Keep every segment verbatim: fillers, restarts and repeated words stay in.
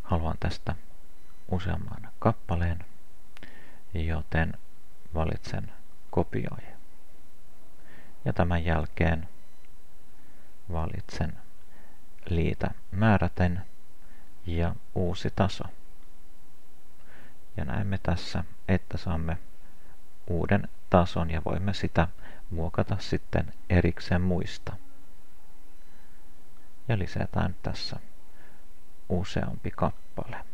Haluan tästä useamman kappaleen, joten valitsen kopioi. Ja tämän jälkeen valitsen liitä määräten ja uusi taso. Ja näemme tässä, että saamme uuden tason ja voimme sitä muokata sitten erikseen muista. Ja lisätään tässä useampi kappale.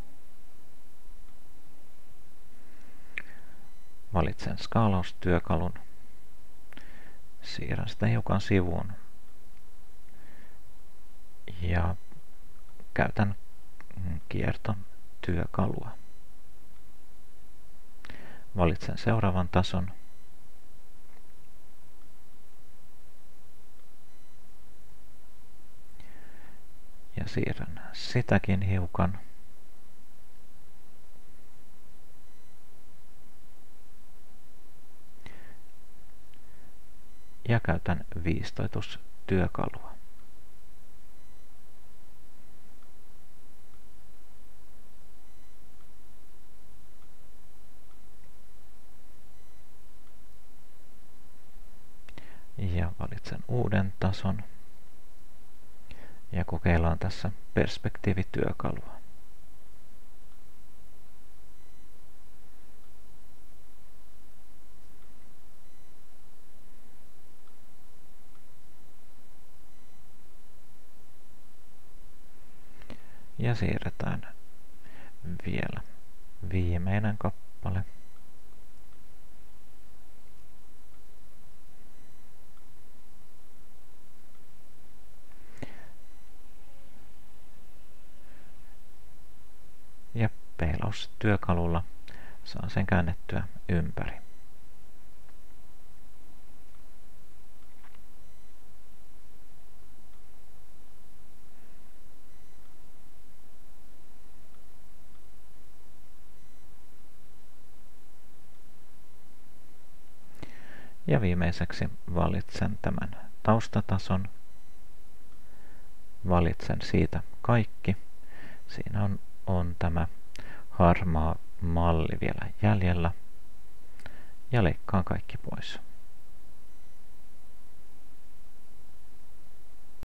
Valitsen skaalaustyökalun. Siirrän sitä hiukan sivuun. Ja käytän kiertotyökalua. Valitsen seuraavan tason. Ja siirrän sitäkin hiukan. Ja käytän viistoitustyökalua. Ja valitsen uuden tason. Ja kokeillaan tässä perspektiivityökalua. Ja siirretään vielä viimeinen kappale. Ja peilaustyökalulla saan sen käännettyä ympäri. Ja viimeiseksi valitsen tämän taustatason. Valitsen siitä kaikki. Siinä on, on tämä harmaa malli vielä jäljellä. Ja leikkaan kaikki pois.